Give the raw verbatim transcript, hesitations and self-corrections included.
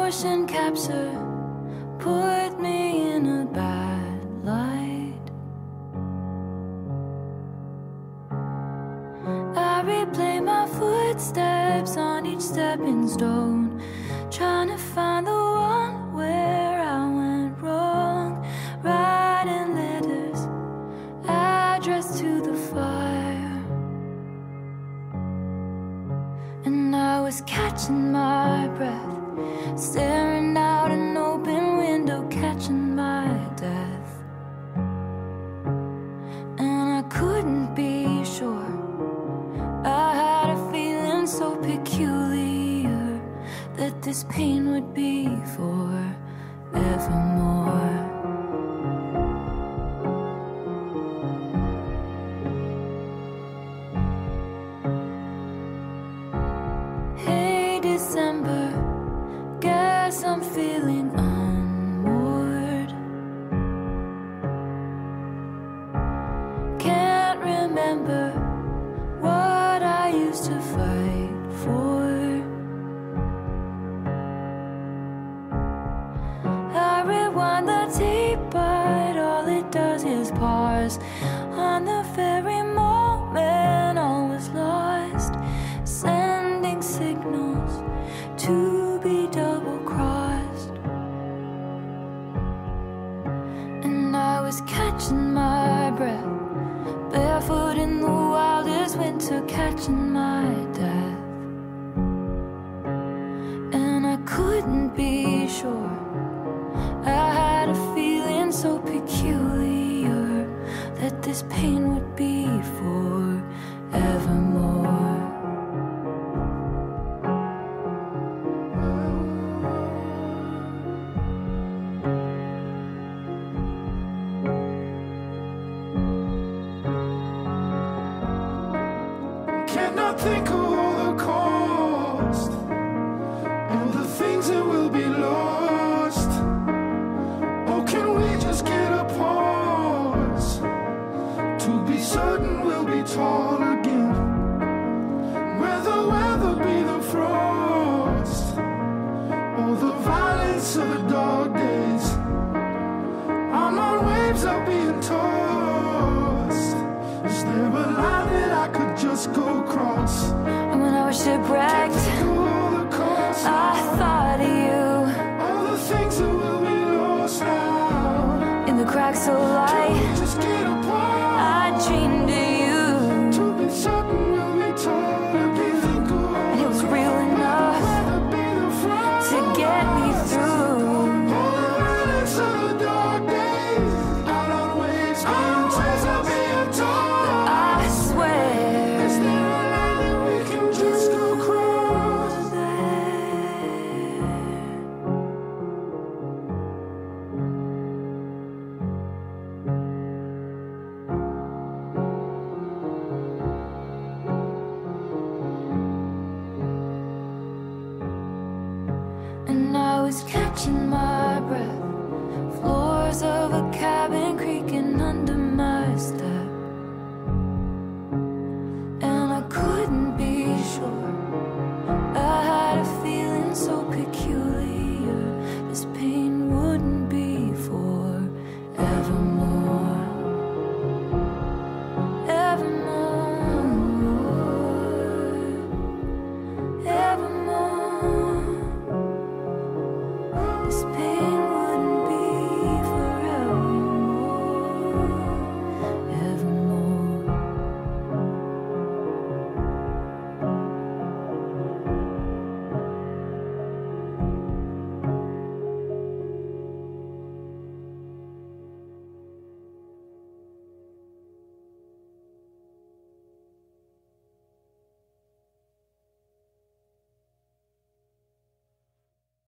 motion capture put me in a bad light. I replay my footsteps on each stepping stone, trying to find the one where I went wrong. Writing letters addressed to the fire, and I was catching my breath, staring out an open window, catching my death. And I couldn't be sure, I had a feeling so peculiar that this pain would be forevermore. Hey December, guess I'm feeling unmoored. Can't remember what I used to fight for. I rewind the tape, but all it does is pause on the very moment all was lost, sending signals to be double-crossed. And I was catching my breath, barefoot in the wildest winter, catching my death. And I couldn't be sure, I had a feeling so peculiar that this pain would be forevermore. Cannot think of all the cost and the things that will be lost. Or can we just get a pause to be certain we'll be tall again? Where the weather be the frost or the violence of the dog days. I'm on waves, I'm being tossed. Is there a line that I could just go across? And when I was shipwrecked, I thought of you, all the things that will be lost now. in the cracks so light, Just get a pause I dreamed of you, to be certain we'll be told again. and it was real enough Rather be the front to get me through. all the violence of the dark days. Out on waves, being tossed, I'm being told. I swear Is there a line that we can just go across? And I was catching my breath,